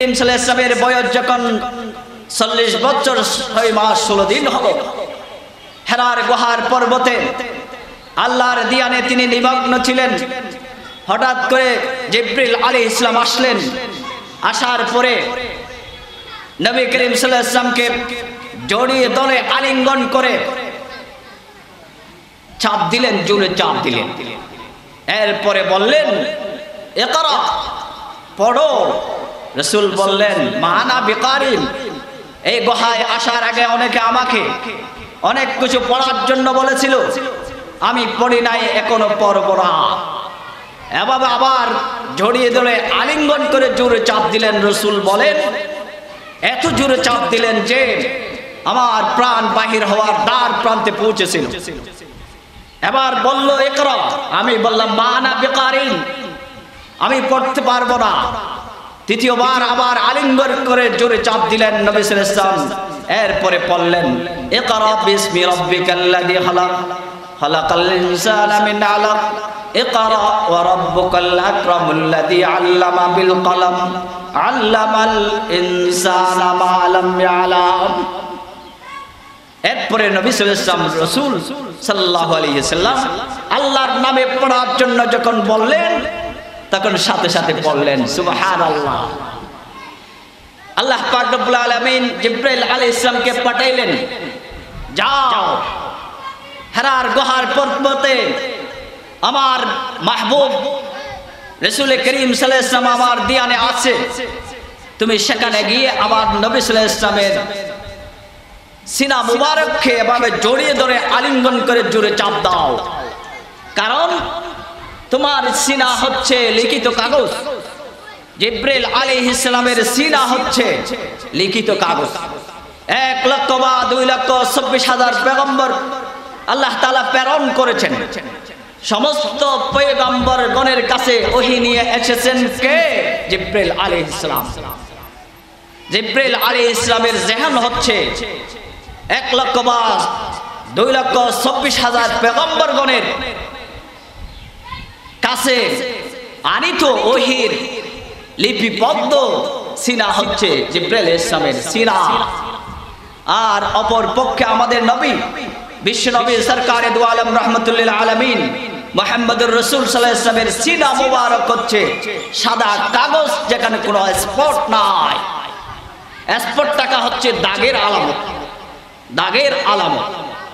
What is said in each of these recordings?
সাল্লাল্লাহু আলাইহি ওয়াসাল্লামের বয়স যখন 40 বছর 6 মাস 16 দিন হলো, হেরার গুহার পর্বতে আল্লাহর ধ্যানে তিনি নিমগ্ন ছিলেন। হঠাৎ করে জিবরিল আলাইহিস সালাম আসলেন। আসার পরে নবী করিম সাল্লাল্লাহু আলাইহি ওয়াসাল্লামকে জড়িয়ে ধরে আলিঙ্গন করে চাপ দিলেন, জোরে চাপ দিলেন। এরপরে বললেন, ইকরা, পড়ো। রাসূল বললেন, মানা বিকারিম, এই গুহায় আসার আগে অনেকে আমাকে অনেক কিছু পড়ার জন্য বলেছিল, আমি পড়ি নাই, এখনো পড়ব না। এভাবে আবার জড়িয়ে ধরে আলিঙ্গন করে জোরে চাপ দিলেন। রাসূল বলেন, এত জোরে চাপ দিলেন যে আমার প্রাণ বাহির হওয়ার দ্বার প্রান্তে পৌঁছেছিল। এবার বলল, ইকরা। আমি বললাম, মানা বিকারিন, আমি পড়তে পারবো না। তৃতীয়বার আবার আলিঙ্গন করে জোরে চাপ দিলেন নবী সাল্লাল্লাহু আলাইহি ওয়াসাল্লাম। এরপরে পড়লেন, ইকরা বিসমি রাব্বিকাল্লাযী খালাক, খালাকাল ইনসানা মিন আলাক, ইকরা ওয়া রাব্বুকাল আকরামুল্লাযী আল্লামা বিল কলম, আল্লামাল ইনসানা মা লাম ইয়ালাম। এরপরে নবী সাল্লাল্লাহু আলাইহি ওয়াসাল্লাম, রাসূল সাল্লাল্লাহু আলাইহি ওয়াসাল্লাম আল্লাহর নামে পড়ার জন্য যখন বললেন, তখন সাথে সাথে পড়লেন সুবহানাল্লাহ। আল্লাহ পাক রব্বুল আলামিন জিবরাইল আলাইহিস সালামকে পাঠাইলেন, যাও হেরার গুহার পর্বতে আমার মাহবুব রাসূল করিম সাল্লাল্লাহু আলাইহি ওয়াসাল্লাম আমার ধ্যানে আছে, তুমি সেখানে গিয়ে আমার নবী সাল্লাল্লাহু আলাইহি ওয়াসাল্লামের সিনা মুবারককে এভাবে জড়িয়ে ধরে আলিঙ্গন করে জোরে চাপ দাও, কারণ তোমার সিনা হচ্ছে লিখিত কাগজ। জিবরাইল আলাইহিস সালামের সিনা হচ্ছে লিখিত কাগজ। 1 লক্ষ বা 2 লক্ষ 24,000 পয়গম্বর আল্লাহ তাআলা প্রেরণ করেছেন। সমস্ত পয়গম্বরগণের কাছে ওহী নিয়ে এসেছেন কে? জিবরাইল আলাইহিস সালাম। জিবরাইল আলাইহিস সালামের জেহান হচ্ছে 1 লক্ষ বা 2 লক্ষ 24,000 পয়গম্বরগণের কাছে আনিত ওহীর লিপিবদ্ধ সিনা হচ্ছে জিবরাইল আলাইহিস সালামের সিনা। আর অপর পক্ষে আমাদের নবী, বিশ্ব নবী সরকারে দু আলম রাহমাতুল আলামিন মুহাম্মদুর রাসূল সাল্লাল্লাহু আলাইহি ওয়াসাল্লামের সিনা মুবারক হচ্ছে সাদা কাগজ, যেখানে কোনো স্পট নাই। স্পট টাকা হচ্ছে দাগের আলামত, দাগের আলামত।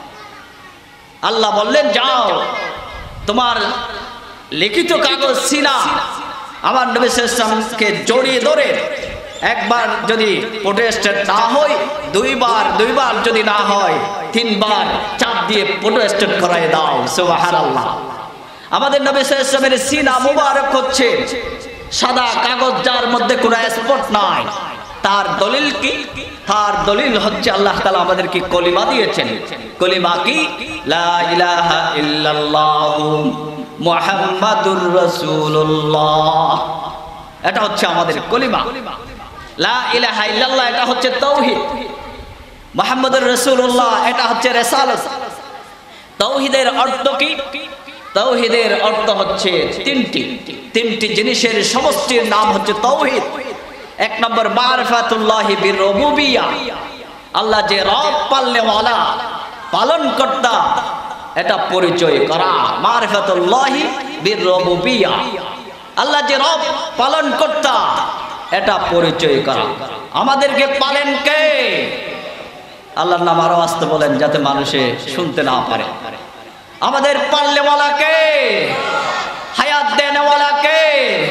আল্লাহ বললেন, যাও তোমার লিখিত কাগজ সিনা আমার নবী সাল্লাল্লাহু আলাইহি ওয়াসাল্লামকে জড়িয়ে ধরে একবার যদি প্রোটেস্টেড না হয়, দুইবার যদি না হয়, 3 বার চাপ দিয়ে প্রোটেস্টেড করায় দাও। সুবহানাল্লাহ। আমাদের নবী সাল্লাল্লাহু আলাইহি ওয়াসাল্লামের সিনা মুবারক হচ্ছে সাদা কাগজ, যার মধ্যে কোনো স্পট নাই। তার দলিল কি? তার দলিল হচ্ছে আল্লাহ তাআলা আমাদেরকে কলিমা দিয়েছেন। কলিমা কি? লা ইলাহা ইল্লাল্লাহু মুহাম্মাদুর রাসূলুল্লাহ। এটা হচ্ছে আমাদের কলিমা। লা ইলাহা ইল্লাল্লাহ এটা হচ্ছে তাওহীদ। মুহাম্মাদুর রাসূলুল্লাহ এটা হচ্ছে রিসালাত। তাওহীদের অর্থ কি? তাওহীদের অর্থ হচ্ছে তিনটি জিনিসের সমষ্টির নাম হচ্ছে তাওহীদ। 1 নম্বর মারিফাতুল্লাহি বিরুবুবিয়্যাহ, আল্লাহ যে রব পালনেওয়ালা, পালন কর্তা, এটা পরিচয় করা। মারিফাতুল্লাহি বিরুবুবিয়্যাহ, আল্লাহ যে রব পালন কর্তা, এটা পরিচয় করা। আমাদেরকে পালেন কে? আল্লাহর নাম আরো আসতে বলেন যাতে মানুষে শুনতে না পারে। আমাদের পালনেওয়ালা কে? হায়াত দেনেওয়ালা কে?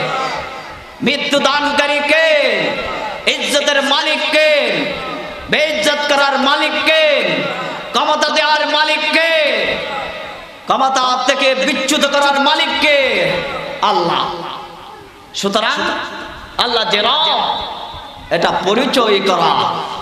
মৃত্যু দানকারী কে? ইজ্জতের মালিক কে? বেইজ্জত করার মালিক কে? ক্ষমতা দেওয়ার মালিক কে? ক্ষমতা থেকে বিচ্যুত করার মালিক কে? আল্লাহ। সুতরাং আল্লাহ যে রব, এটা পরিচয় করা।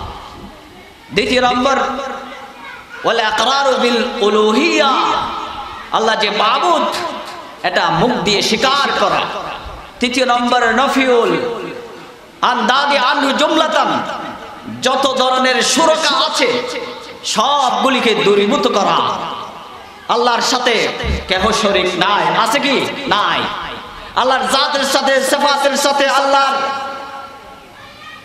2 নম্বর ওয়াল ইকরারু বিল উলুহিয়্যাহ, আল্লাহ যে মাবুদ, এটা মুখ দিয়ে স্বীকার করা। 3 নম্বর নফিউল আন্দাদি আনহু জুমলাতান, যত ধরনের শুরকা আছে সবগুলিকে দূরীভূত করা। আল্লাহর সাথে কেহ শরীক নাই, আছে কি? নাই। আল্লাহর জাতের সাথে, সিফাতের সাথে, আল্লাহর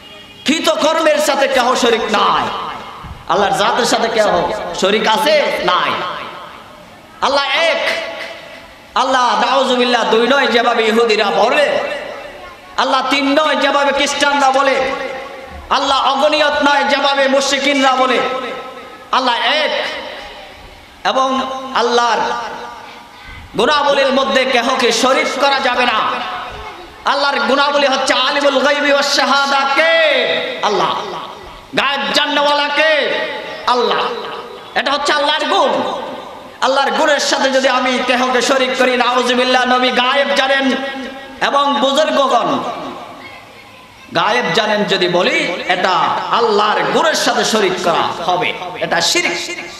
কৃতকর্মের সাথে কেহ শরীক নাই। আল্লাহর জাতের সাথে কেহ শরীক আছে? নাই। আল্লাহ এক। আল্লাহ নাউজুবিল্লাহ দুই নয় যেভাবে ইহুদিরা বলে, আল্লাহ তিন নয় যেভাবে খ্রিস্টানরা বলে, আল্লাহ অগণিয়ত নয় যেভাবে মুশরিকিনরা বলে। আল্লাহ এক এবং আল্লাহর গুণাবলীর মধ্যে কেহকে শরীক করা যাবে না। আল্লাহর গুণাবলী হচ্ছে আলিমুল গায়বি ওয়াস শাহাদা কে? আল্লাহ। গায়েব জাননেওয়ালা কে? আল্লাহ। এটা হচ্ছে আল্লাহর গুণ। আল্লাহর গুণের সাথে যদি আমি কেহকে শরীক করি, নাউজুবিল্লাহ, নবী গায়েব জানেন এবং বুজুর্গগণ গায়েব জানেন যদি বলি, এটা আল্লাহর গুণের সাথে শরীক করা হবে, এটা শিরক।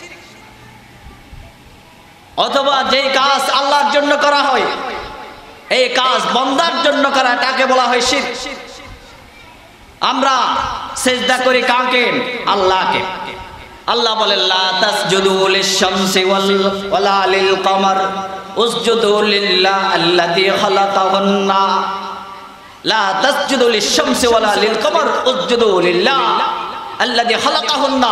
অথবা যেই কাজ আল্লাহর জন্য করা হয়, এই কাজ বান্দার জন্য করা, এটাকে বলা হয় শিরক। আমরা সিজদা করি কাকে? আল্লাহকে। আল্লাহ বলেন লা তাসজুদু লিশ-শামসি ওয়ালা লিল-কমার উসজুদু লিল্লাহি আল্লাযী খালাকাহুন্না। লা তাসজুদু লিশ-শামসি ওয়ালা লিল-কমার উসজুদু লিল্লাহি আল্লাযী খালাকাহুন্না।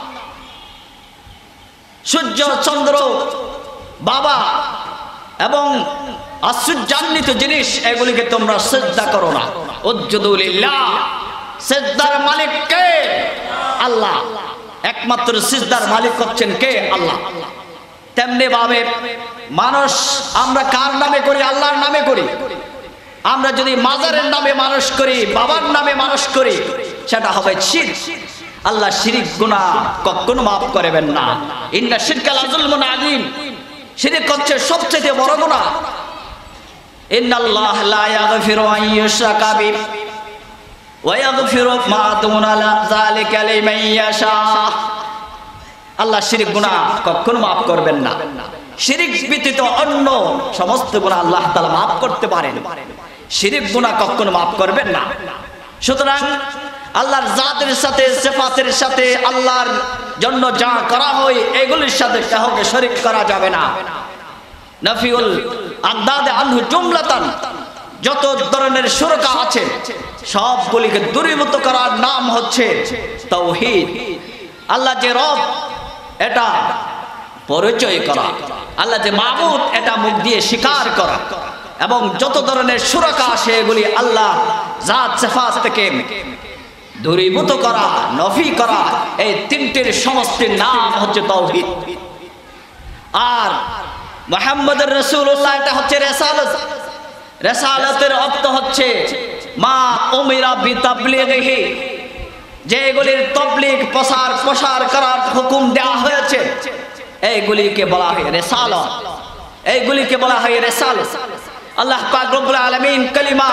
সূর্য, চন্দ্র, বাবা এবং আশ্চর্যান্বিত জিনিস, এগুলিকে তোমরা সিজদা করো না। উসজুদু লিল্লাহ। সিজদার মালিক কে? আল্লাহ। একমাত্র সিজদার মালিক হচ্ছেন কে? আল্লাহ। তেমনি ভাবে মানুষ আমরা কার নামে করি? আল্লাহর নামে করি। আমরা যদি মাজারের নামে মানুষ করি, বাবার নামে মানুষ করি, সেটা হবে শিরক। আল্লাহ শিরক গুনাহ কখনো মাফ করবেন না। ইন্না শিরকা লাযুলমুন আযীম। শিরক হচ্ছে সবচেয়ে বড় গুনাহ। ইন্নাল্লাহা লা ইয়াগফিরু আন ইউশরাকা বিহি ওয়া ইয়াগফিরু মা দুনা যালিকা লিমান ইয়াশা। আল্লাহ শিরক গুনাহ কখনো মাফ করবেন না। শিরক ব্যতীত অন্য সমস্ত গুনাহ আল্লাহ তাআলা মাফ করতে পারেন, শিরক গুনাহ কখনো মাফ করবেন না। সুতরাং আল্লাহর জাতের সাথে, সিফাতের সাথে, আল্লাহর জন্য যা করা হয় এগুলির সাথে কাউকে শরীক করা যাবে না। নাফিউল আন্দাদ আনহু জুমলাতান, যত ধরনের শুরকা আছে সবগুলিকে দূরীভূত করার নাম হচ্ছে তাওহীদ। আল্লাহ যে রব এটা পরিচয় করা, আল্লাহ যে মাবুদ এটা মুখ দিয়ে স্বীকার করা, এবং যত ধরনের শুরকা আছে এগুলি আল্লাহ জাত সিফাত থেকে দূরীভূত করা, নফি করা, এই তিনটির সমষ্টির নাম হচ্ছে তাওহীদ। আর মুহাম্মদুর রাসূলুল্লাহ এটা হচ্ছে রিসালাত। রিসালাতের অর্থ হচ্ছে মা উমিরা বিতাবলীগিহি, যেগুলির তাবলীগ প্রসার করার হুকুম দেওয়া হয়েছে এইগুলিকে বলা হয় রিসালাত। এইগুলিকে বলা হয় রিসালাত। আল্লাহ পাক রব্বুল আলামিন কালিমা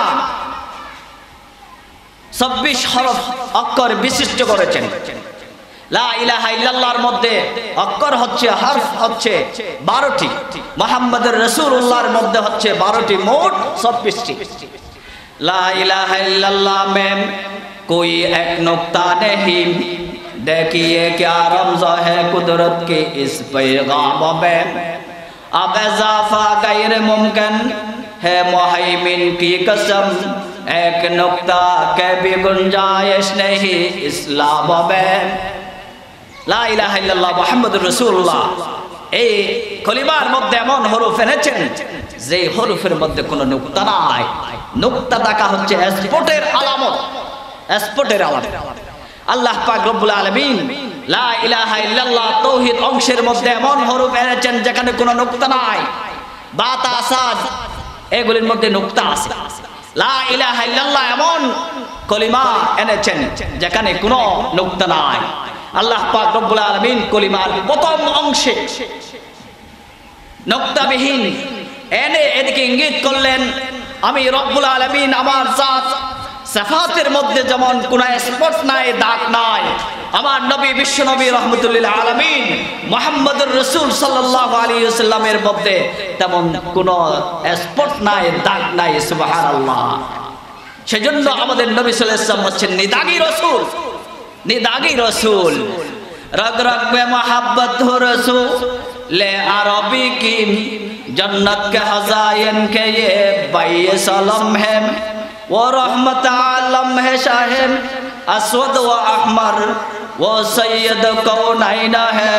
26 হরফ অক্ষর বিশিষ্ট করেছেন। লা ইলাহা ইল্লাল্লাহর মধ্যে অক্ষর হচ্ছে, হরফ হচ্ছে 12টি। মুহাম্মদুর রাসূলুল্লাহর মধ্যে হচ্ছে 12টি, মোট 26টি। লা ইলাহা ইল্লাল্লাহ में कोई एक नुक्ता नहीं, देखिए क्या रमज़ है कुदरत के इस पैगाम में, अब इजाफा गैर मुमकिन है मुहैमिन की कसम, एक नुक्ता के भी गुंजाइश नहीं इस्लाम में। লা ইলাহা ইল্লাল্লাহ মুহাম্মাদুর রাসূলুল্লাহ, এই কলিমার মধ্যে এমন হরফ এনেছেন যে হরফের মধ্যে কোনো নুকতা নাই। নুকতা থাকা হচ্ছে স্পটের আলামত, স্পটের আলামত। আল্লাহ পাক রব্বুল আলামিন লা ইলাহা ইল্লাল্লাহ তাওহীদ অংশের মধ্যে এমন হরফ এনেছেন যেখানে কোনো নুকতা নাই। বা তা সাদ এগুলির মধ্যে নুকতা আছে। লা ইলাহা ইল্লাল্লাহ এমন কলিমা এনেছেন যেখানে কোনো নুকতা নাই। আল্লাহ পাক রব্বুল আলামিন কলিমার প্রথম অংশে নুকতাবিহীন এনে এদিকে ইঙ্গিত করলেন, আমি রব্বুল আলামিন আমার জাত সিফাতের মধ্যে যেমন কোনো স্পট নাই, দাগ নাই, আমার নবী বিশ্ব নবী রাহমাতুল্লিল আলামিন মুহাম্মদুর রাসূল সাল্লাল্লাহু আলাইহি ওয়াসাল্লামের মধ্যে তেমন কোনো স্পট নাই, দাগ নাই। সুবহানাল্লাহ। সেজন্য আমাদের নবী সাল্লাল্লাহু আলাইহি ওয়াসাল্লাম হচ্ছেন নিদাগী রাসূল, निदागी रसूल। रग रग में मोहब्बत हो रसूल ले अरबी की जन्नत के हज़ाइन के ये बाई सलम है, वो रहमत आलम है शाहिम असवद व अहमर वो सैयद कौनैन है,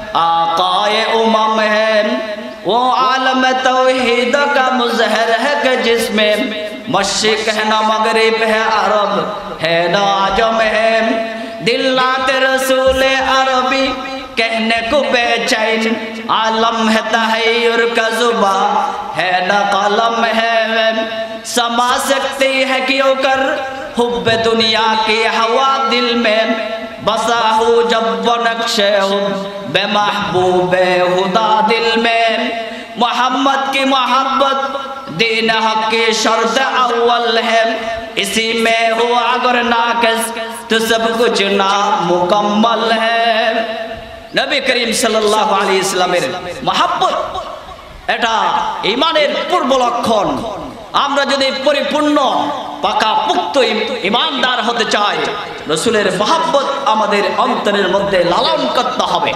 आकाए उमम है, वो आलम तौहीद का मुज़हर है कि जिसमें मशरिक है ना मगरिब है, अरब है ना आजम है। दिल लाते रसूल अरबी कहने को बेचैन, आलम है तहय्युर का जुबा है ना कलम है। समा सकती है क्यों कर हुब्बे दुनिया की हवा दिल में, बसा हो जब नक्शे बे महबूबे हुदा दिल में। मोहम्मद की मोहब्बत दीन हक की शर्त अव्वल है, इसी में हो अगर नाक़िस तो सब कुछ नामुकम्मल है। नबी करीम सल्लल्लाहु अलैहि वसल्लमेर मोहब्बत এটা ঈমানের পূর্ব লক্ষণ। আমরা যদি পরিপূর্ণ পাকা পুক্ত ঈমানদার হতে চাই, রাসূলের মহব্বত আমাদের অন্তরের মধ্যে লালন করতে হবে।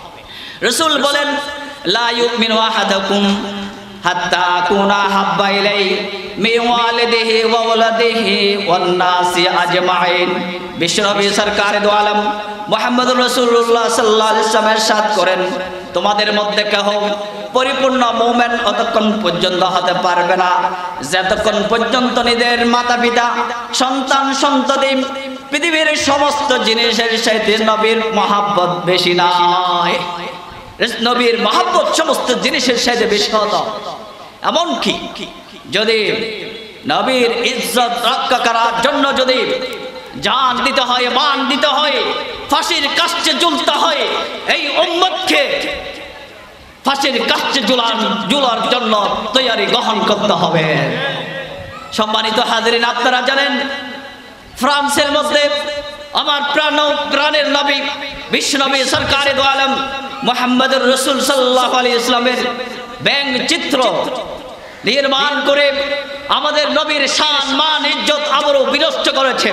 রাসূল বলেন লা ইউমিনু আহাদুকুম হাত্তা আকুনা হাব্বা ইলাইহি মিন ওয়ালিদিহি ওয়া ওয়ালাদিহি ওয়ান নাসি আজমাইন। বিশ্বনবী সরকারে দো আলম মুহাম্মদুর রাসূলুল্লাহ সাল্লাল্লাহু আলাইহি ওয়াসাল্লাম ইরশাদ করেন, তোমাদের মধ্যে কেহ পরিপূর্ণ মুমিন অতক্ষণ পর্যন্ত হতে পারবে না যতক্ষণ পর্যন্ত নিজের মাতা পিতা সন্তান সন্ততি পৃথিবীর সমস্ত জিনিসের সাথে নবীর মহব্বত বেশি নয়। নবীর মহব্বত সমস্ত জিনিসের সাথে বেশি হতো। এমনকি যদি নবীর ইজ্জত রক্ষা করার জন্য যদি জান দিতে হয়, মান দিতে হয়, ফাঁসির কাষ্ঠে ঝুলতে হয়, এই উম্মতকে ফাঁসির কাষ্ঠে ঝুলার জন্য তৈয়ারি গ্রহণ করতে হবে। সম্মানিত হাজিরিন, আপনারা জানেন ফ্রান্সের মধ্যে আমার প্রাণের নবী বিশ্বনবী সরকারে দো আলম মুহাম্মদুর রাসূল সাল্লাল্লাহু আলাইহি ওয়াসাল্লামের ব্যঙ্গ চিত্র নির্মাণ করে আমাদের নবীর শান মান ইজ্জত আবরু বিনষ্ট করেছে।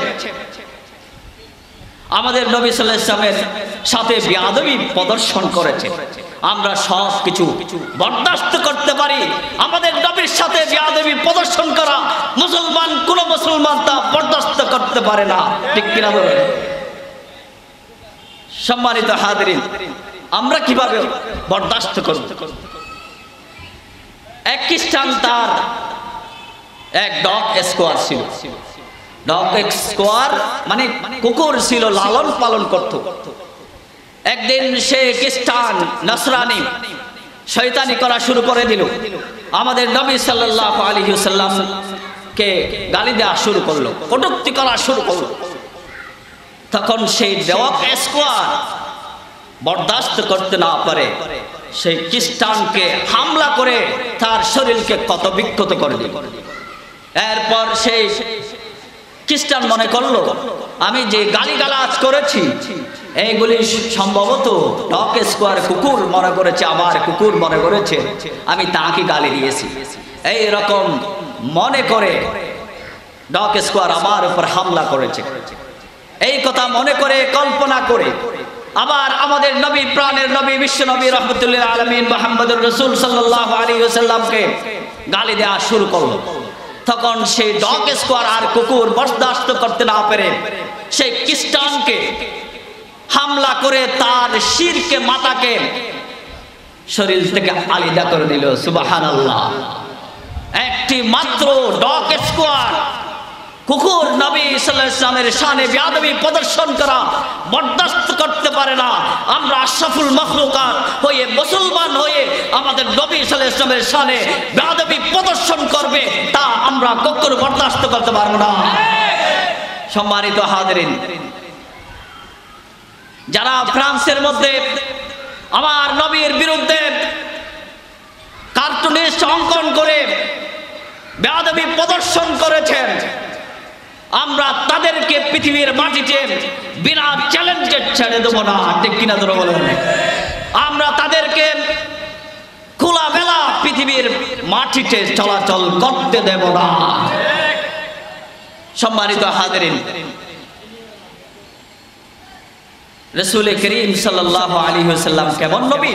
আমাদের নবী সাল্লাল্লাহু আলাইহি ওয়াসাল্লামের সাথে বেয়াদবি প্রদর্শন করেছে। আমরা সব কিছু বরদাস্ত করতে পারি, আমাদের নবীর সাথে বেয়াদবি প্রদর্শন করা মুসলমান কোন মুসলমান তা বরদাস্ত করতে পারে না, ঠিক কিনা বলেন? সম্মানিত হাজিরিন, আমরা কিভাবে বরদাস্ত করব? এক খ্রিস্টান তার এক ডগ স্কোয়ার ছিল। ডগ স্কোয়ার মানে কুকুর ছিল, লালন পালন করত। একদিন সে খ্রিস্টান নসরানি শয়তানি করা শুরু করে দিল, আমাদের নবী সাল্লাল্লাহু আলাইহি ওয়াসাল্লাম কে গালি দেওয়া শুরু করলো, কটূক্তি করা শুরু করলো। তখন সেই ডগ স্কোয়ার বরদাস্ত করতে না পারে সেই খ্রিস্টানকে হামলা করে তার শরীরকে ক্ষত বিক্ষত করে দিল। এরপর সেই খ্রিস্টান মনে করলো আমি যে গালিগালাজ করেছি এইগুলি সম্ভবত ডগ স্কোয়ার কুকুর মনে করেছে, আমার কুকুর মনে করেছে আমি তাকে গালি দিয়েছি। এই রকম মনে করে ডগ স্কোয়ার আমার উপর হামলা করেছে। এই কথা মনে করে কল্পনা করে আবার আমাদের নবী প্রাণের নবী বিশ্ব নবী রহমতুল্লাহ আলামিন মুহাম্মদুর রাসূল সাল্লাল্লাহু আলাইহি ওয়াসাল্লামকে গালি দেওয়া শুরু করলো। তখন সেই ডগ স্কোয়ার আর কুকুর বরদাস্ত করতে না পেরে সেই খ্রিস্টানকে হামলা করে তার শিরকে মাথাকে শরীর থেকে আলাদা করে দিল। সুবহানাল্লাহ। একটি মাত্র ডগ স্কোয়ার কুকুর নবী সাল্লাল্লাহু আলাইহি ওয়াসাল্লামের শানে বেয়াদবি প্রদর্শন করা বরদাস্ত করতে পারে না। আমরা আশরাফুল মাখলুকাত হয়ে মুসলমান হয়ে আমাদের নবী সাল্লাল্লাহু আলাইহি ওয়াসাল্লামের শানে বেয়াদবি প্রদর্শন করবে তা আমরা কখনো বরদাস্ত করতে পারবো না। সম্মানিত হাজিরিন, যারা ফ্রান্সের মধ্যে আমার নবীর বিরুদ্ধে কার্টুনিস্ট অঙ্কন করে বেয়াদবি প্রদর্শন করেছেন, আমরা তাদেরকে পৃথিবীর মাটিতে বিনা চ্যালেঞ্জে ছেড়ে দেবো না, ঠিক কিনা ধরে বলেন? আমরা তাদেরকে খোলামেলা পৃথিবীর মাটিতে চলাচল করতে দেব না। সম্মানিত হাজিরিন, রাসূল করিম সাল্লাল্লাহু আলাইহি ওয়াসাল্লাম কেমন নবী?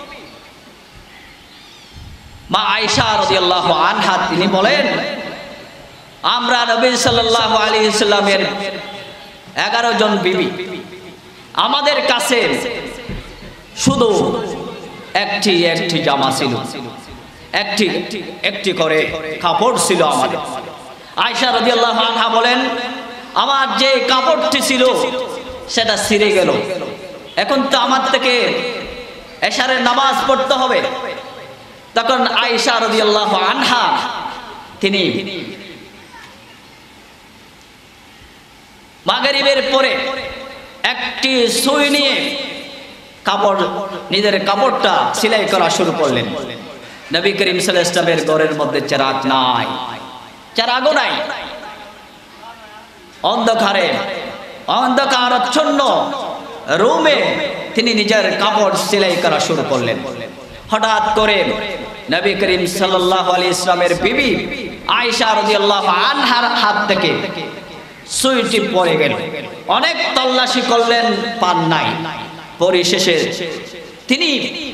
মা আয়েশা রাদিয়াল্লাহু আনহা তিনি বলেন আমরা নবী সাল্লাল্লাহু আলাইহি ওয়াসাল্লামের 11 জন বিবি। আমাদের কাছে শুধু একটি একটি জামা ছিল, একটি একটি করে কাপড় ছিল আমাদের। আয়েশা রাদিয়াল্লাহু আনহা বলেন, আমার যে কাপড়টি ছিল সেটা ছিঁড়ে গেল, এখন তো আমার থেকে এশারের নামাজ পড়তে হবে। তখন আয়েশা রাদিয়াল্লাহু আনহা তিনি মাগরিবের পরে একটি সুই নিয়ে নিজের কাপড়টা সেলাই করা শুরু করলেন। নবী করিম সাল্লাল্লাহু আলাইহি ওয়াসাল্লামের ঘরের মধ্যে চিরাগ নাই, চিরাগও নাই, অন্ধকারাচ্ছন্ন রুমে তিনি নিজের কাপড় সেলাই করা শুরু করলেন। হঠাৎ করে নবী করিম সাল্লাল্লাহু আলাইহি ওয়াসাল্লামের বিবি আয়েশা রাদিয়াল্লাহু আনহার হাত থেকে সুইটি পড়ে গেল। অনেক তল্লাশি করলেন, পান নাই। পরিশেষে তিনি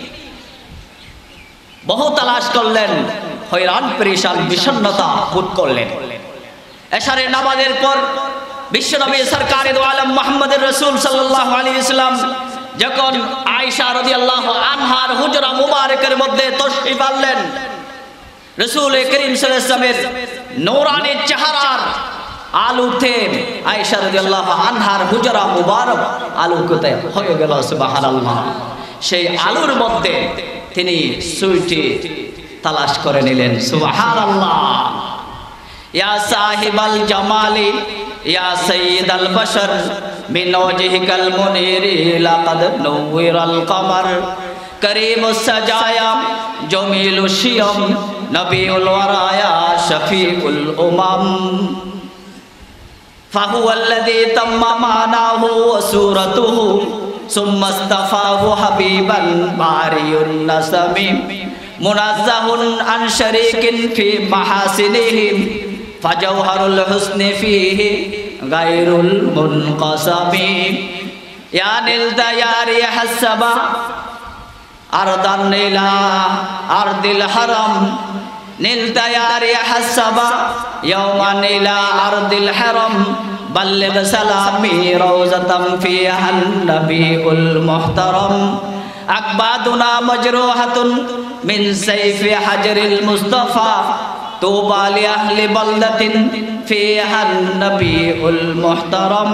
বহু তালাশ করলেন, হয়রান পেরেশান বিষণ্ণতা বোধ করলেন। এশারের নামাজের পর বিশ্বনবী সরকারে দো আলম মুহাম্মদুর রাসূল সাল্লাল্লাহু আলাইহি ওয়াসাল্লাম যখন আয়েশা রাদিয়াল্লাহু আনহার হুজরা মুবারকের মধ্যে তশরিফ আনলেন, রাসূল করিম সাল্লাল্লাহু আলাইহি ওয়াসাল্লামের নূরানী চেহারার আলোতে আয়েশা রাদিয়াল্লাহু আনহার হুজরা মুবারক আলোকিত হয়ে গেল। সুবহানাল্লাহ। সেই আলোর মধ্যে তিনি সুইটি তালাশ করে নিলেন। সুবহানাল্লাহ। ইয়া সাহিবাল জামালি ইয়া সাইয়্যিদাল বাশার মিন ওয়াজহিকাল মুনিরি লাকাদ নুওয়িরাল কমার করিমুস সাজায়া জমিলুশ শিয়াম নবিউল ওয়ারায়া শফিউল উমাম ফাহুয়া আল্লাযী তাম্মা মানাহু ওয়া সূরাতুহু সুম্মা ইসতাফাহু হাবিবান বারিউন নাসামি মুনাজ্জাহুন আন শারীকিন ফি মাহাসিনিহি ফাজাওহারুল হুসনি ফিহি গায়রুল মুনকাসামি ইয়া নিলতা ইয়া রিহাস সাবা আরদান ইলা আরদিল হারাম নিলতা ইয়া রিহাস সাবা ইয়াওমান ইলা আরদিল হারাম বাল্লিগ সালামি রাউজাতাম ফিহান নবিউল মুহতারাম আকবাদুনা মাজরুহাতুন মিন সাইফি হাজরিল মুস্তাফা তুবা লি আহলি বালদাতিন ফিহান নবিউল মুহতারাম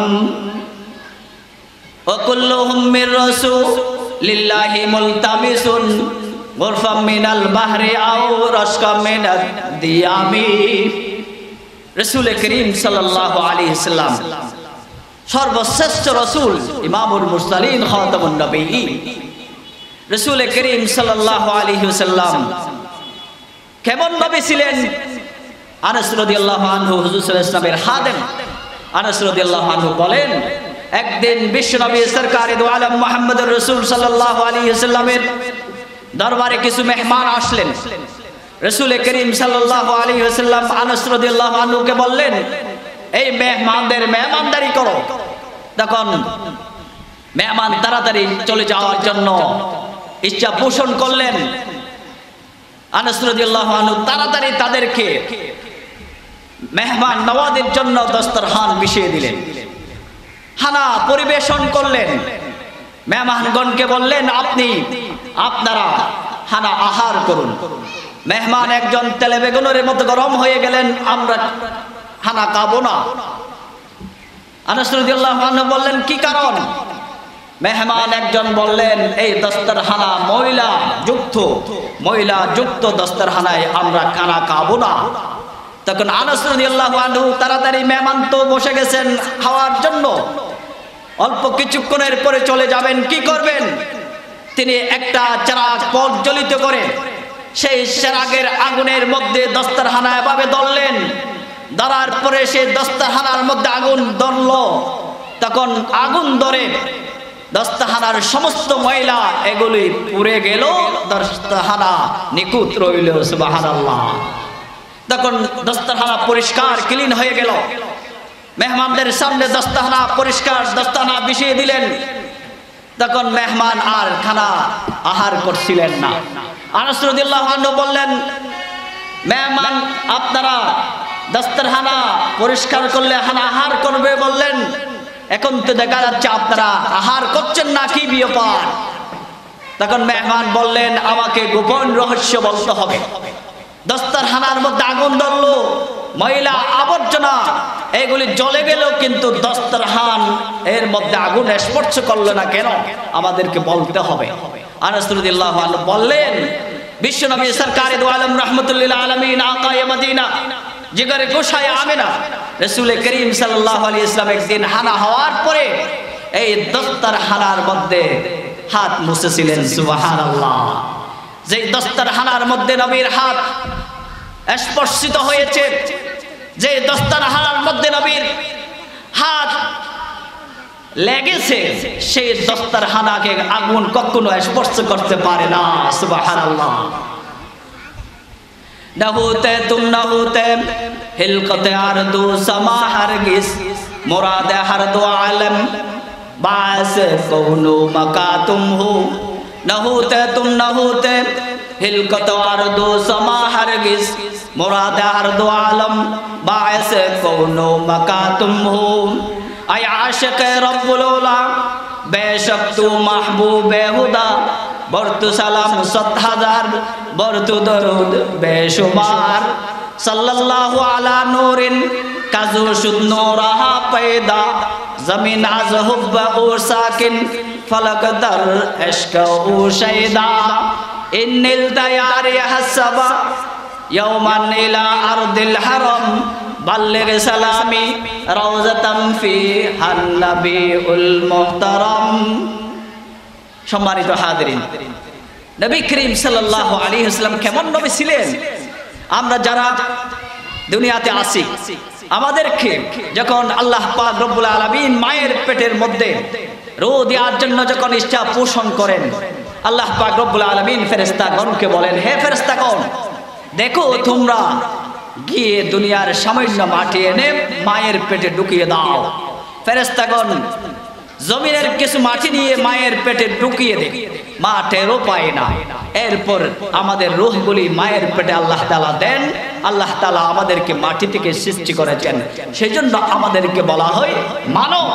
ওয়া কুল্লুহুম মির রাসূলিল্লাহি মুলতামিসুন গুরফাম মিনাল বাহরি আও রাশকাম মিনাদ দিয়ামি। রাসূল করিম সাল্লাল্লাহু আলাইহি ওয়াসাল্লাম সর্বশ্রেষ্ঠ রাসূল, ইমামুল মুরসালিন, খাতামুন নবিয়্যিন। রাসূল করিম সাল্লাল্লাহু আলাইহি ওয়াসাল্লাম কেমন নবী ছিলেন? আনাস রাদিয়াল্লাহু আনহু হুজুর সাল্লাল্লাহু আলাইহি ওয়াসাল্লামের খাদেম আনাস রাদিয়াল্লাহু আনহু বলেন, একদিন বিশ্বনবী সরকারে দো আলম মুহাম্মদুর রাসূল সাল্লাল্লাহু আলাইহি ওয়াসাল্লামের দরবারে কিছু মেহমান আসলেন। রাসূল করিম সাল্লাল্লাহু আলাইহি ওয়াসাল্লাম আনাস রাদিয়াল্লাহু আনহুকে বললেন, এই মেহমানদের মেহমানদারি করো। তখন মেহমান তাড়াতাড়ি চলে যাওয়ার জন্য ইচ্ছা পোষণ করলেন। আনাস রাদিয়াল্লাহু আনহু তাড়াতাড়ি তাদেরকে মেহমান নওয়াজের জন্য দস্তরখান বিছিয়ে দিলেন, খানা পরিবেশন করলেন। মেহমানগণকে বললেন, আপনারা খানা আহার করুন। মেহমান একজন তেলে বেগুনের মতো গরম হয়ে গেলেন, আমরা খানা খাবো না। আনাস রাদিয়াল্লাহু আনহু বললেন, কি কারণ? মেহমান একজন বললেন, এই দস্তরখানা ময়লা যুক্ত দস্তরখানায় আমরা খানা খাবো না। তখন আনাস রাদিয়াল্লাহু আনহু তাড়াতাড়ি, মেহমান তো বসে গেছেন খাওয়ার জন্য, অল্প কিছুক্ষণের পরে চলে যাবেন, কি করবেন? তিনি একটা চিরাগ প্রজ্বলিত করে সেই চিরাগের আগুনের মধ্যে দস্তরখানা এভাবে ধরলেন। ধরার পরে সেই দস্তরখানার মধ্যে আগুন ধরল। তখন আগুন ধরে দস্তরখানার সমস্ত ময়লা এগুলি পুড়ে গেল, দস্তরখানা নিখুঁত রইল। সুবহানাল্লাহ। তখন দস্তরখানা পরিষ্কার ক্লিন হয়ে গেল। মেহমানদের সামনে দস্তরখানা পরিষ্কার, দস্তরখানা বিছিয়ে দিলেন। তখন মেহমান আর খানা আহার করছিলেন না। আনাস রাদিয়াল্লাহু আনহু বললেন, মেহমান আপনারা দস্তরখানা পরিষ্কার করলে খানা আহার করবে বললেন। এখন তো দেখা যাচ্ছে আপনারা আহার করছেন না, কি ব্যাপার? তখন মেহমান বললেন, আমাকে গোপন রহস্য বলতে হবে। দস্তরখানার মধ্যে আগুন ধরলো, ময়লা আবর্জনা এগুলি জ্বলে গেল, কিন্তু দস্তরখান এর মধ্যে আগুন স্পর্শ করলো না কেন? আমাদেরকে বলতে হবে। আনাস রাদিয়াল্লাহু আনহু বললেন, বিশ্বনবী সরকারে দু আলম রহমতুল্লিল আলমিন আকায়ে মদিনা জিগরে গোসায় আমেনা রাসূল করিম সাল্লাল্লাহু আলাইহি ওয়াসাল্লাম একদিন হানা হওয়ার পরে এই দস্তরখানার মধ্যে হাত মুছেছিলেন। সুবহানাল্লাহ। যে দস্তরখানার মধ্যে নবীর হাত স্পর্শিত হয়েছে, যে দস্তরখানার মধ্যে নবীর হাত লেগেছে, সেই দস্তরখানাকে আগুন কখনো স্পর্শ করতে পারে না। সুবহানাল্লাহ। নহতে তুম নহতে হিলকতে আরদু সমা হরগিজ মুরাদ হর দো আলম বাস কৌনো মকা তুম হো। নহতে তুম নহতে হিলকত আরদু সমা হরগিজ মুরাদ হর দো আলম বাস কৌনো মকা তুম হো। আই আশিক রব্বুল উলা বেশক তু মাহবুবে হুদা বরতু সালাম ৭০০০০ বরতু দরুদ বেশুমার সাল্লাল্লাহু আলা নূরিন কাজু শুদ নূরাহা पैदा জমিন আজ হুব্ব ও সাকিন ফলক দর ইশক ও শাইদা ইন্নিল দায়ারি হাসাবা ইয়াওমান ইলা আরদিল হারাম বাল্লিগ সালামি রাউজাতাম ফি হান নবিউল মুহতারাম। সম্মানিত হাজিরিন, নবী করিম সাল্লাল্লাহু আলাইহি ওয়াসাল্লাম কেমন নবী ছিলেন? আমরা যারা দুনিয়াতে আছি, আমাদেরকে যখন আল্লাহ পাক রব্বুল আলামিন মায়ের পেটের মধ্যে রূহ দেওয়ার জন্য যখন ইচ্ছা পোষণ করেন, আল্লাহ পাক রব্বুল আলামিন ফেরেশতাগণকে বলেন, হে ফেরেশতাগণ, দেখো তোমরা গিয়ে দুনিয়ার সামান্য মাটি এনে মায়ের পেটে ঢুকিয়ে দাও। ফেরেশতাগণ জমিনের কিছু মাটি নিয়ে মায়ের পেটে ঢুকিয়ে দেয়, মা টেরও পায় না। এরপর আমাদের রূহগুলি মায়ের পেটে আল্লাহ তাআলা দেন। আল্লাহ তাআলা আমাদেরকে মাটি থেকে সৃষ্টি করেছেন, সেই জন্য আমাদেরকে বলা হয় মানব।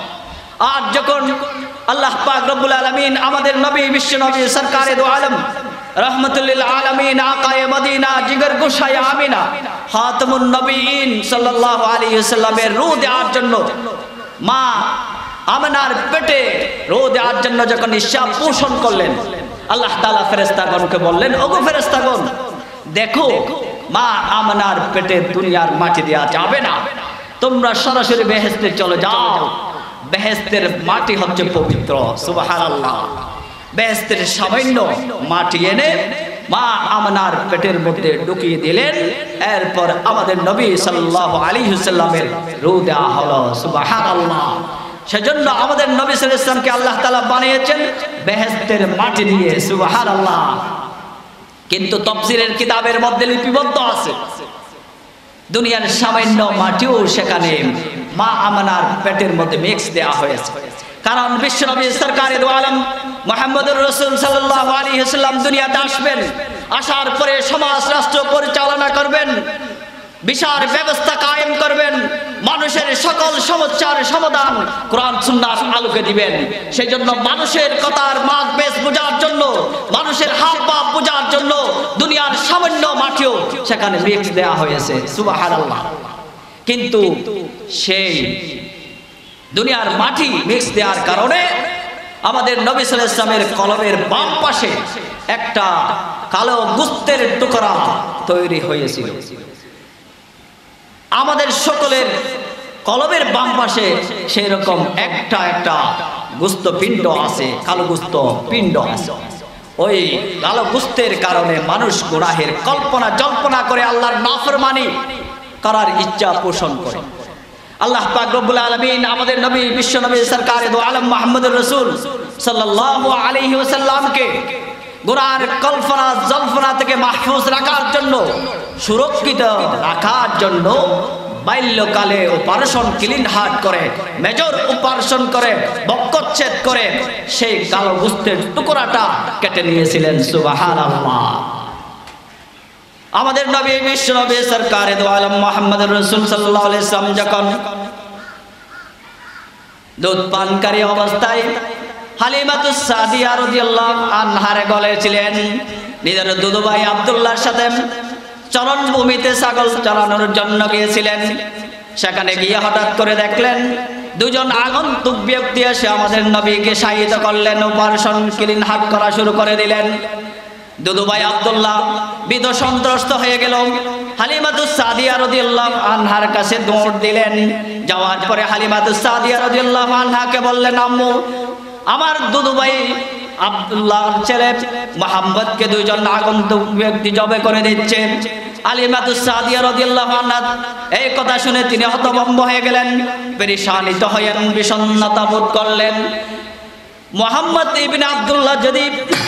আর যখন আল্লাহ পাক রব্বুল আলামিন আমাদের নবী বিশ্ব নবী সরকারে দু আলম রহমতুল্লিল আলামিন আকায়ে মদিনা জিগর গোসায় আমিনা খাতামুন নবীন সাল্লাল্লাহু আলাইহি ওয়াসাল্লামের রূহ দেওয়ার জন্য মা আমিনার পেটে রূহ দেওয়ার জন্য যখন ইচ্ছা পোষণ করলেন, আল্লাহ তাআলা ফেরেশতাগণকে বললেন, ওগো ফেরেশতাগণ, দেখো মা আমিনার পেটে দুনিয়ার মাটি দেওয়া যাবে না, তোমরা সরাসরি বেহেশতে চলে যাও। বেহেশতের মাটি হচ্ছে পবিত্র। সুবহানাল্লাহ। বেহেশতের সামান্য মাটি এনে মা আমিনার পেটের মধ্যে ঢুকিয়ে দিলেন। এরপর আমাদের নবী সাল্লাল্লাহু আলাইহি ওয়াসাল্লামের রূহ দেওয়া হলো। সুবহানাল্লাহ। সেজন্য আমাদের নবী সাল্লাল্লাহু আলাইহি ওয়াসাল্লামকে আল্লাহ তাআলা বানিয়েছেন বেহেশতের মাটি দিয়ে। সুবহানাল্লাহ। কিন্তু তাফসীরের কিতাবের মধ্যে লিপিবদ্ধ আছে, দুনিয়ার সামান্য মাটিও সেখানে মা আমিনার পেটের মধ্যে মিক্স দেওয়া হয়েছে। কারণ বিশ্বনবী সরকারে দু আলম মুহাম্মদুর রাসূল সাল্লাল্লাহু আলাইহি ওয়াসাল্লাম দুনিয়াতে আসবেন, আসার পরে সমাজ রাষ্ট্র পরিচালনা করবেন, বিচার ব্যবস্থা কায়েম করবেন, মানুষের সকল সমস্যার সমাধান কোরআন সুন্নাহর আলোকে দিবেন। সেই জন্য মানুষের কথার মাঝ বেশ বোঝার জন্য, মানুষের হাব ভাব বোঝার জন্য দুনিয়ার সামান্য মাটিও সেখানে মিক্স দেওয়া হয়েছে। সুবহানাল্লাহ। কিন্তু সেই দুনিয়ার মাটি মিক্স দেওয়ার কারণে আমাদের নবী সাল্লাল্লাহু আলাইহি ওয়াসাল্লামের কলবের বাম পাশে একটা কালো গোস্তের টুকরা তৈরি হয়েছিল। আমাদের সকলের কলবের বাম পাশে সেই রকম একটা একটা গোস্ত পিণ্ড আছে, কালো গোস্ত পিণ্ড আছে। ওই কালো গোস্তের কারণে মানুষ গুনাহের কল্পনা জল্পনা করে আল্লাহর নাফরমানি করার ইচ্ছা পোষণ করে। আল্লাহ পাক রব্বুল আলামিন আমাদের নবী বিশ্ব নবী সরকারে দু আলম মুহাম্মদুর রাসূল সাল্লাল্লাহু আলাইহি ওয়াসাল্লামকে গুনাহের কল্পনা জল্পনা থেকে মাহফুজ রাখার জন্য, সুরক্ষিত রাখার জন্য বাল্যকালে অপারেশন ক্লিন হার্ট করে, মেজর অপারেশন করে, বক্ষচ্ছেদ করে সেই কালো গোস্তের টুকরাটা কেটে নিয়েছিলেন। সুবহানাল্লাহ। আমাদের নবী বিশ্ব নবী সরকারে দু আলম মুহাম্মদুর রাসূল সাল্লাল্লাহু আলাইহি ওয়াসাল্লাম যখন দুধ পানকারী অবস্থায় হালিমাতুস সাদিয়া রাদিয়াল্লাহু আনহার গলে ছিলেন। নিজের দুধ ভাই আব্দুল্লাহর সাথে চরণভূমিতে ছাগল চরানোর জন্য গিয়েছিলেন। সেখানে গিয়ে হঠাৎ করে দেখলেন দুজন আগন্তুক ব্যক্তি এসে আমাদের নবীকে শায়িত করলেন, অপারেশন ক্লিন হাত করা শুরু করে দিলেন। দুধ ভাই আব্দুল্লাহ বিধ সন্ত্রস্ত হয়ে গেল। হালিমাতুস সাদিয়া রাদিয়াল্লাহু আনহার কাছে দৌড় দিলেন। যাওয়ার পরে হালিমাতুস সাদিয়া রাদিয়াল্লাহু আনহাকে বললেন, আম্মু, আমার দুধ ভাই আব্দুল্লাহর ছেলে মুহাম্মদকে দুইজন আগন্তুক ব্যক্তি জবে করে দিচ্ছে। হালিমাতুস সাদিয়া রাদিয়াল্লাহু আনহা এই কথা শুনে তিনি হতভম্ব হয়ে গেলেন, পেরেশানিত হয়েন, বিষণ্ণতা বোধ করলেন। মুহাম্মদ ইবনে আব্দুল্লাহ যদি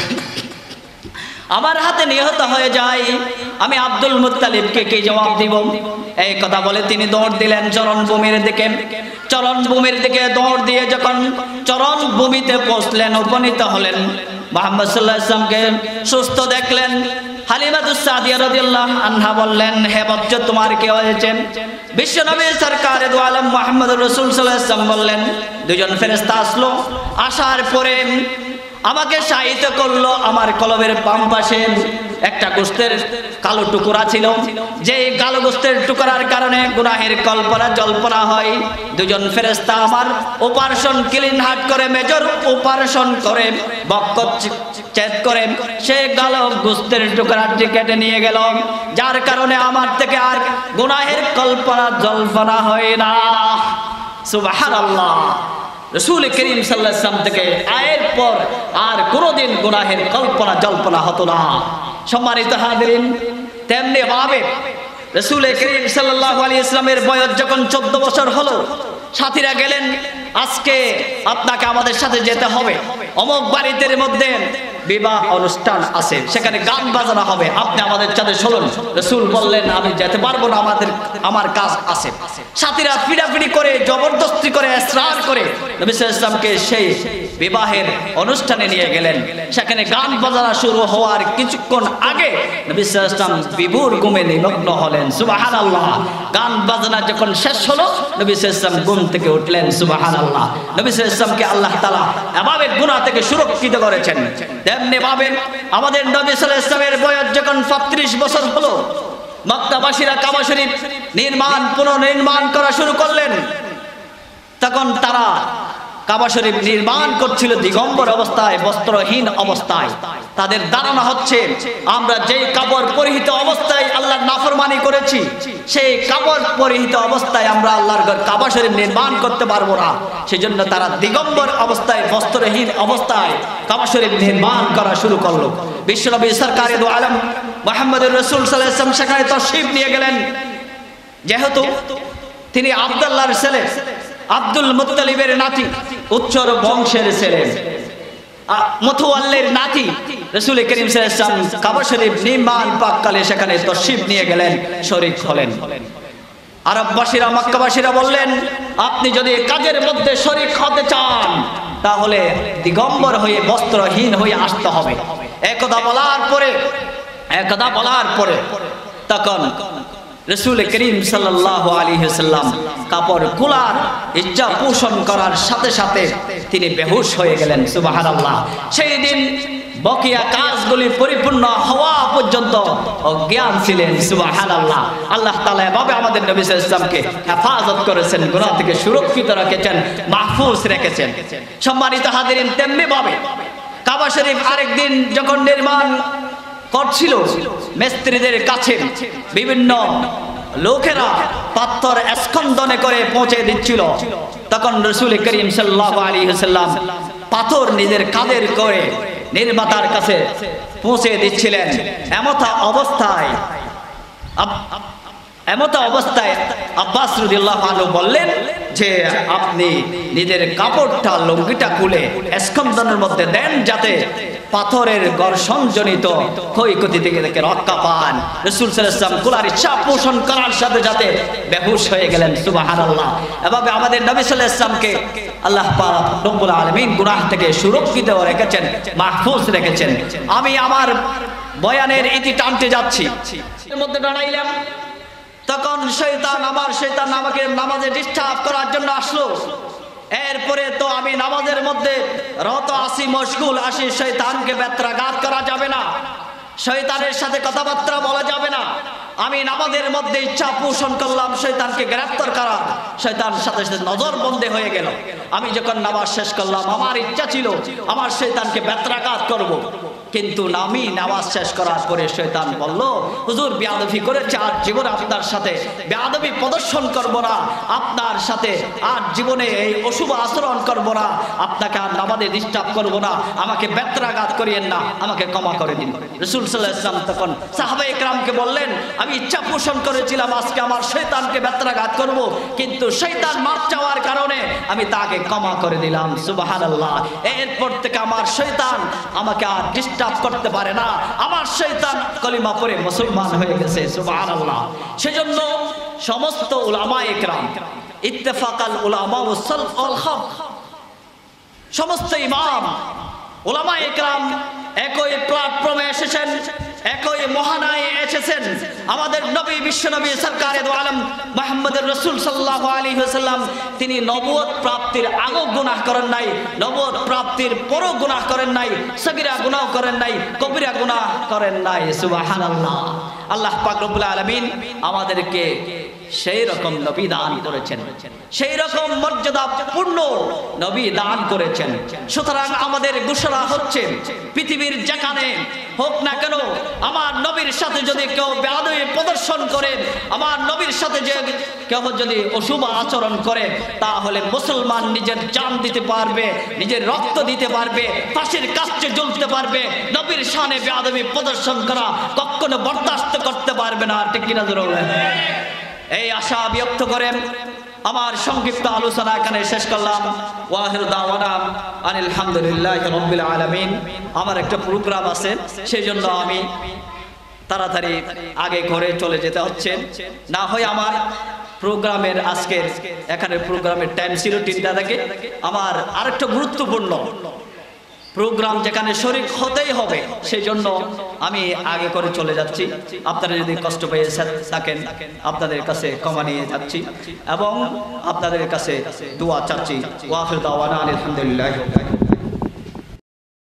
আমার হাতে নিহত হয়ে যায়, আমি আব্দুল মুত্তালিবকে কি জবাব দিব? এই কথা বলে তিনি দৌড় দিলেন চরণভূমির দিকে। চরণভূমির দিকে দৌড় দিয়ে যখন চরণভূমিতে পৌঁছলেন, উপনীত হলেন, মুহাম্মদ সাল্লাল্লাহু আলাইহি ওয়াসাল্লামকে সুস্থ দেখলেন। হালিমাতুস সাদিয়া রাদিয়াল্লাহু আনহা বললেন, হে বচ্চ, তোমার কি হয়েছে? বিশ্বনবী সরকার দু আলম মুহাম্মদুর রাসূল সাল্লাল্লাহু আলাইহি ওয়াসাল্লাম বললেন, দুজন ফেরেশতা আসলো, আসার পরে আমাকে শায়িত করলো। আমার কলবের বাম পাশে একটা গোশতের কালো টুকরা ছিল, যে কালো গোশতের টুকরার কারণে গুনাহের কল্পনা জল্পনা হয়। দুজন ফেরেশতা আমার অপারেশন ক্লিন হার্ট করে, মেজর অপারেশন করে, বক্ষ ছেদ করে সেই কালো গোশতের টুকরাটি কেটে নিয়ে গেল, যার কারণে আমার থেকে আর গুনাহের কল্পনা জল্পনা হয় না। সুবহানাল্লাহ। রাসূল করিম সাল্লাল্লাহু আলাইহি ওয়াসাল্লাম থেকে আয়ের পর আর কোনোদিন গুনাহের কল্পনা জল্পনা হতো না। সম্মানিত হাজিরিন, তেমনি ভাবে রাসূল করিম সাল্লাল্লাহু আলাইহি ওয়াসাল্লামের বয়স যখন 14 বছর হলো, সাথীরা গেলেন, আজকে আপনাকে আমাদের সাথে যেতে হবে, অমুক বাড়িতে মধ্যে বিবাহ অনুষ্ঠান আছে, সেখানে গান বাজানো হবে, আপনি আমাদের সাথে চলুন। রাসূল বললেন, আমি যেতে পারবো না, আমার কাজ আছে। সাথীরা পিড়াপিড়ি করে, জবরদস্তি করে, ইসরার করে নবী সাল্লাল্লাহু আলাইহি ওয়াসাল্লামকে সেই বিবাহের অনুষ্ঠানে নিয়ে গেলেন। সেখানে গান বাজানো শুরু হওয়ার কিছুক্ষণ আগে নবী সাল্লাল্লাহু আলাইহি ওয়াসাল্লাম বিভোর ঘুমে নিমগ্ন হলেন। সুবহানাল্লাহ। গান বাজনা যখন শেষ হলো, নবী সাল্লাল্লাহু আলাইহি ওয়াসাল্লাম ঘুম থেকে উঠলেন। সুবহানাল্লাহ। নবী সাল্লাল্লাহু আলাইহি ওয়াসাল্লামকে আল্লাহ তাআলা এভাবে গুনাহ থেকে সুরক্ষিত করেছেন। তেমনি ভাবে আমাদের নবী সাল্লাল্লাহু আলাইহি ওয়াসাল্লামের বয়স যখন 35 বছর হলো, মক্কাবাসীরা কাবা শরীফ পুনর্নির্মাণ করা শুরু করলেন। তখন তারা কাবা শরীফ নির্মাণ করছিল দিগম্বর অবস্থায়, বস্ত্রহীন অবস্থায়। তাদের ধারণা হচ্ছে, আমরা যেই কাপড় পরিহিত অবস্থায় আল্লাহর নাফরমানি করেছি, সেই কাপড় পরিহিত অবস্থায় আমরা আল্লাহর ঘর কাবা শরীফ নির্মাণ করতে পারবো না। সেজন্য তারা দিগম্বর অবস্থায়, বস্ত্রহীন অবস্থায় কাবা শরীফ নির্মাণ করা শুরু করলো। বিশ্বনবী সরকার দু আলম মুহাম্মদুর রাসূল সাল্লাল্লাহু আলাইহি ওয়াসাল্লাম সেখানে তাশরীফ নিয়ে গেলেন। যেহেতু তিনি আব্দুল্লাহর ছেলে, আব্দুল মুত্তালিবের নাতি, উচ্চর বংশের ছেলে, মুতাওয়াল্লির নাতি, রাসূল করিম সাল্লাল্লাহু আলাইহি ওয়াসাল্লাম কাবা শরীফ নির্মাণ পাককালে সেখানে তাশরীফ নিয়ে গেলেন, শরীক হলেন। আরববাসীরা, মক্কাবাসীরা বললেন, আপনি যদি কাজের মধ্যে শরীক হতে চান, তাহলে দিগম্বর হয়ে, বস্ত্রহীন হয়ে আসতে হবে। একথা বলার পরে তখন রাসূল করিম সাল্লাল্লাহু আলাইহি ওয়াসাল্লাম কাপড় খোলার ইচ্ছা পোষণ করার সাথে সাথে তিনি বেহুশ হয়ে গেলেন। সুবহানাল্লাহ। সেই দিন বকিয়া কাজগুলি পরিপূর্ণ হওয়া পর্যন্ত অজ্ঞান ছিলেন। সুবহানাল্লাহ। আল্লাহ তাআলা এভাবে আমাদের নবী সাল্লাল্লাহু আলাইহি ওয়াসাল্লামকে হেফাজত করেছেন, গুনাহ থেকে সুরক্ষিত রেখেছেন, মাহফুজ রেখেছেন। সম্মানিত হাজিরিন, তেমনি ভাবে কাবা শরীফ আরেকদিন যখন নির্মাণ করছিল, মিস্ত্রিদের কাছে বিভিন্ন লোকেরা পাথর স্কন্দনে করে পৌঁছে দিচ্ছিল। তখন রাসূল করিম সাল্লাল্লাহু আলাইহি ওয়াসাল্লাম পাথর নিজের কাঁধের করে নির্মাতার কাছে পৌঁছে দিচ্ছিলেন। এমতা অবস্থায় আব্বাস রাদিয়াল্লাহু আনহু বললেন যে, আপনি নিজের কাপড়টা, লুঙ্গিটা খুলে স্কন্দনের মধ্যে দেন, যাতে পাথরের ঘর্ষণজনিত ক্ষয়ক্ষতি থেকে রক্ষা পান। রাসূল সাল্লাল্লাহু আলাইহি ওয়াসাল্লাম কুলার ইচ্ছা পোষণ করার সাথে সাথে বেহুশ হয়ে গেলেন। সুবহানাল্লাহ। এভাবে আমাদের নবী সাল্লাল্লাহু আলাইহি ওয়াসাল্লামকে আল্লাহ পাক রব্বুল আলামিন গুনাহ থেকে সুরক্ষিত রেখেছেন, মাহফুজ রেখেছেন। আমি আমার বয়ানের ইতি টানতে যাচ্ছি, এর মধ্যে দাঁড়াইলাম, তখন শয়তান আমাকে নামাজে ডিস্টার্ব করার জন্য আসলো। এরপরে তো আমি নামাজের মধ্যে রত আসি, মশগুল আসি, শয়তানকে ব্যত্রাঘাত করা যাবে না, শয়তানের সাথে কথাবার্তা বলা যাবে না। আমি নামাজের মধ্যে ইচ্ছা পোষণ করলাম শয়তানকে গ্রেফতার করা, শয়তানের সাথে সাথে নজর বন্দী হয়ে গেল। আমি যখন নামাজ শেষ করলাম, আমার ইচ্ছা ছিল আমার শয়তানকে ব্যত্রাঘাত করব, কিন্তু আমি নামাজ শেষ করার পরে শয়তান বলল, হুজুর বেয়াদবি করেছে, আর জীবনে আপনার সাথে বেয়াদবি প্রদর্শন করব না, আপনার সাথে আর জীবনে এই অশুভ আচরণ করব না, আপনাকে আর নামাজে ডিস্টার্ব করব না, আমাকে ব্যত্রাঘাত করিয়েন না, আমাকে ক্ষমা করে দিন। রাসূল সাল্লাল্লাহু আলাইহি ওয়াসাল্লাম তখন সাহাবায়ে কেরামকে বললেন, আমি ইচ্ছা পোষণ করেছিলাম আজকে আমার শয়তানকে ব্যত্রাঘাত করব, কিন্তু শয়তান মাফ চাওয়ার কারণে আমি তাকে ক্ষমা করে দিলাম। সুবহানাল্লাহ। এরপর থেকে আমার শয়তান আমাকে আর ডিস্টার্ব করতে পারে না, আমার শয়তান কলিমা পড়ে মুসলমান হয়ে গেছে। সুবহানাল্লাহ। সেজন্য সমস্ত উলামায়ে কেরাম, ইত্তেফাকাল উলামা ওয়াস সালফ ওয়াল খালফ, সমস্ত ইমাম উলামায়ে কেরাম একই প্ল্যাটফর্মে এসেছেন, একই মহানায় এসেছেন। আমাদের নবী, বিশ্বনবী সরকারে দো আলম মুহাম্মদুর রাসূল সাল্লাল্লাহু আলাইহি ওয়াসাল্লাম, তিনি নবুয়ত প্রাপ্তির আগেও গুনাহ করেন নাই, নবুয়ত প্রাপ্তির পরও গুনাহ করেন নাই, সগীরা গুনাহ করেন নাই, কবিরা গুনাহ করেন নাই। সুবহানাল্লাহ। আল্লাহ পাক রব্বুল আলামিন আমাদেরকে সেই রকম নবী দান করেছেন, সেই রকম মর্যাদাপূর্ণ নবী দান করেছেন। সুতরাং আমাদের ঘোষণা হচ্ছে, পৃথিবীর যেখানে হোক না কেন, আমার নবীর সাথে যদি কেউ বেয়াদবি প্রদর্শন করে, আমার নবীর সাথে যে কেউ যদি অশুভ আচরণ করে, তাহলে মুসলমান নিজের জান দিতে পারবে, নিজের রক্ত দিতে পারবে, ফাঁসির কাস্টে জ্বলতে পারবে। নবীর শানে বেয়াদবি প্রদর্শন করা কখনো বরদাস্ত করতে পারবে না। ঠিক কিনা জোরে বলেন? এই আশা ব্যক্ত করেন আমার সংক্ষিপ্ত আলোচনা এখানে শেষ করলাম। ওয়াহির দাওয়ানা আনিল হামদুলিল্লাহি রাব্বিল আলামিন। আমার একটা প্রোগ্রাম আছে, সেই জন্য আমি তাড়াতাড়ি আগে ঘরে চলে যেতে হচ্ছে, না হয় আমার প্রোগ্রামের আজকের এখানে প্রোগ্রামের টাইম ছিল 3টা থেকে। আমার আরেকটা গুরুত্বপূর্ণ প্রোগ্রাম যেখানে শরীক হতেই হবে, সেই জন্য আমি আগে করে চলে যাচ্ছি। আপনারা যদি কষ্ট পেয়ে থাকেন, আপনাদের কাছে ক্ষমা নিয়ে যাচ্ছি এবং আপনাদের কাছে দোয়া চাচ্ছি। ওয়া আখিরু দাওয়ানা আলহামদুলিল্লাহ।